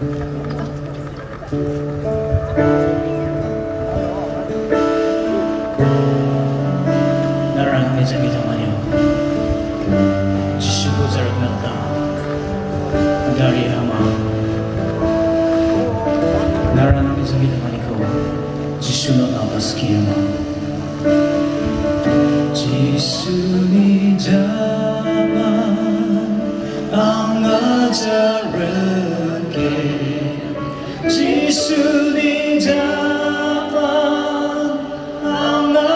나라는 매장이잖아요. 지시고 잘났다. 다리 아마 나라는 매장이잖아요. 지수는 아바스키야마. 지수니 자만 anga jarikgen. 지수니 자만 anga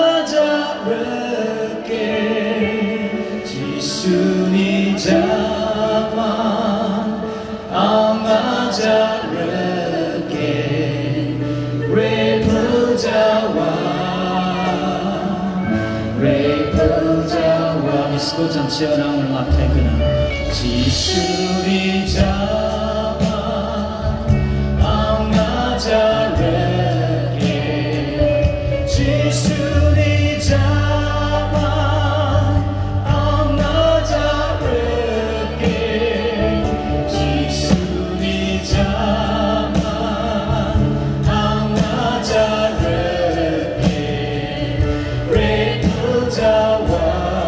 jarikgen. 지수니 자만 anga jarikgen. 레프자와 미스코 전체 어랑을 앞에 그는 지수니 자만 anga jarikgen. 지수니 자만 anga jarikgen. 지수니 자만 anga jarikgen. 레프자와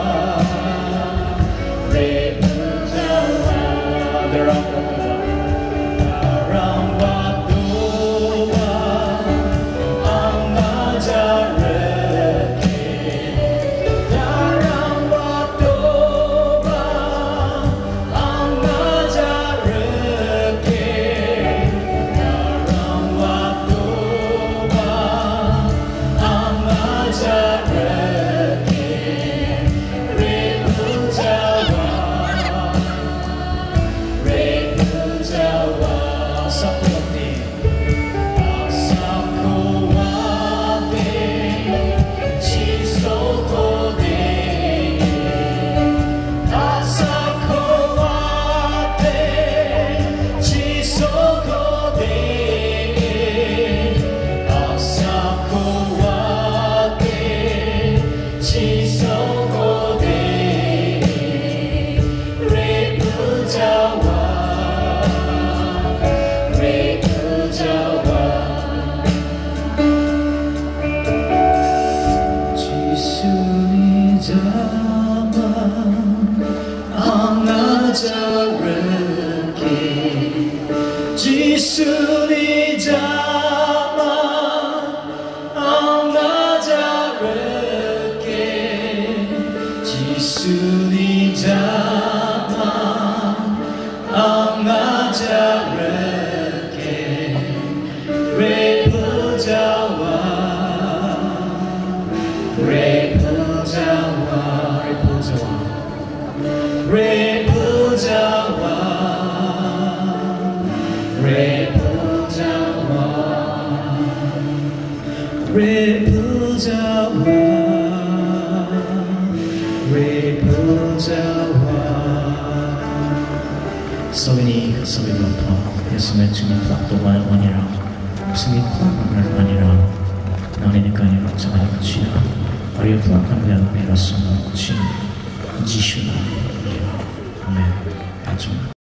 지수니 자만 anga jarikgen. 지수니 자만 anga jarikgen. 지수니 자만 anga jarikgen. 레프자와 Sawini kasawin mo po, yasumit sumiprak tumal manira, sumiprak manira, narinig ka niyo sa kanyang sina, ariyo po ang kanyang mirasong sina, Jisuni Ja. Amen.